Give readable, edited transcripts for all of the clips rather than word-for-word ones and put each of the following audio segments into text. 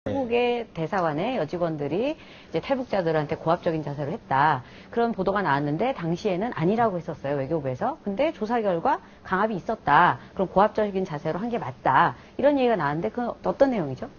태국의 대사관의 여직원들이 이제 탈북자들한테 고압적인 자세를 했다. 그런 보도가 나왔는데 당시에는 아니라고 했었어요, 외교부에서. 근데 조사 결과 강압이 있었다. 그럼 고압적인 자세로 한 게 맞다. 이런 얘기가 나왔는데 그건 어떤 내용이죠?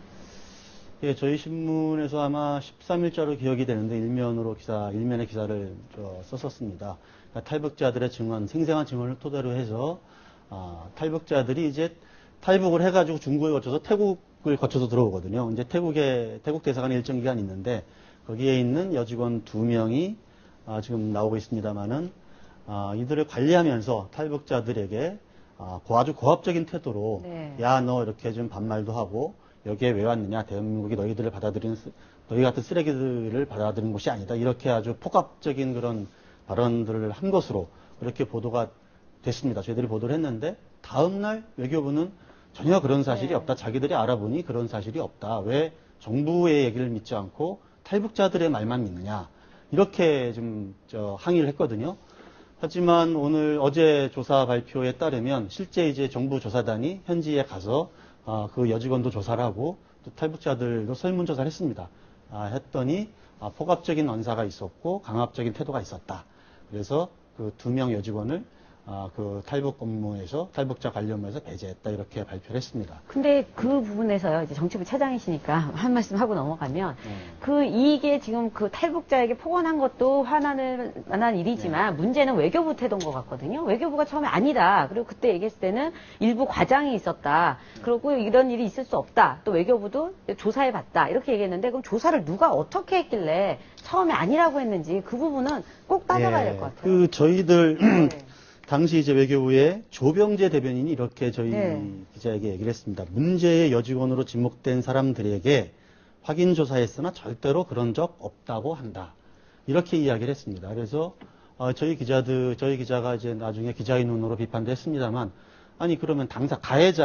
예, 저희 신문에서 아마 13일자로 기억이 되는데 일면의 기사를 썼었습니다. 그러니까 탈북자들의 증언, 생생한 증언을 토대로 해서 탈북자들이 이제 탈북을 해가지고 중국에 거쳐서 태국을 거쳐서 들어오거든요. 이제 태국 대사관에 일정 기간 있는데 거기에 있는 여직원 2명이 지금 나오고 있습니다만은 이들을 관리하면서 탈북자들에게 아주 고압적인 태도로 네. 야, 너 이렇게 좀 반말도 하고 여기에 왜 왔느냐? 대한민국이 너희 같은 쓰레기들을 받아들이는 곳이 아니다. 이렇게 아주 폭압적인 그런 발언들을 한 것으로 그렇게 보도가 됐습니다. 저희들이 보도를 했는데 다음날 외교부는 전혀 그런 사실이 네. 없다. 자기들이 알아보니 그런 사실이 없다. 왜 정부의 얘기를 믿지 않고 탈북자들의 말만 믿느냐. 이렇게 좀 항의를 했거든요. 하지만 어제 조사 발표에 따르면 실제 이제 정부 조사단이 현지에 가서 그 여직원도 조사를 하고 또 탈북자들도 설문조사를 했습니다. 했더니 폭압적인 언사가 있었고 강압적인 태도가 있었다. 그래서 그 2명 여직원을 그 탈북 업무에서 탈북자 관련부에서 배제했다 이렇게 발표를 했습니다. 근데 그 부분에서요, 이제 정치부 차장이시니까 한 말씀 하고 넘어가면 이게 지금 그 탈북자에게 폭언한 것도 화나는 만한 일이지만 문제는 외교부 태도인 것 같거든요. 외교부가 처음에 아니다. 그리고 그때 얘기했을 때는 일부 과장이 있었다. 그리고 이런 일이 있을 수 없다. 또 외교부도 조사해봤다. 이렇게 얘기했는데 그럼 조사를 누가 어떻게 했길래 처음에 아니라고 했는지 그 부분은 꼭 따져봐야 될 것 같아요. 저희들 네. 당시 이제 외교부의 조병재 대변인이 이렇게 저희 기자에게 얘기를 했습니다. 문제의 여직원으로 지목된 사람들에게 확인 조사했으나 절대로 그런 적 없다고 한다. 이렇게 이야기를 했습니다. 그래서 저희 기자가 이제 나중에 기자의 눈으로 비판도 했습니다만, 아니 그러면 당사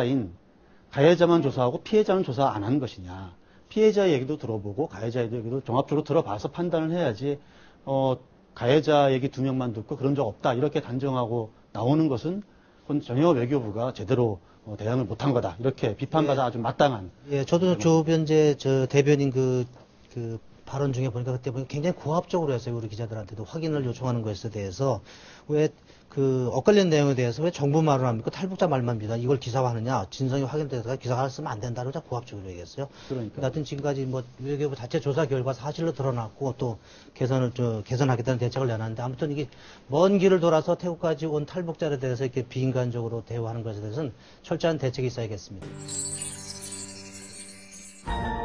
가해자만 조사하고 피해자는 조사 안 한 것이냐? 피해자 얘기도 들어보고 가해자 얘기도 종합적으로 들어봐서 판단을 해야지. 가해자 얘기 2명만 듣고 그런 적 없다 이렇게 단정하고 나오는 것은 그건 전혀 외교부가 제대로 대응을 못한 거다 이렇게 비판받아 아주 마땅한. 예, 저도 조변재 대변인 그 발언 중에 보니까 그때 보니까 굉장히 고압적으로 했어요. 우리 기자들한테도 확인을 요청하는 것에 대해서 왜 그 엇갈리는 내용에 대해서 왜 정부 말을 안 믿고 탈북자 말만 믿어 이걸 기사화하느냐 진성이 확인돼서 기사화를 쓰면 안 된다고 고압적으로 얘기했어요. 그러니까. 하여튼 지금까지 뭐 외교부 자체 조사 결과 사실로 드러났고 또 개선하겠다는 대책을 내놨는데 아무튼 이게 먼 길을 돌아서 태국까지 온 탈북자에 대해서 이렇게 비인간적으로 대우하는 것에 대해서는 철저한 대책이 있어야겠습니다.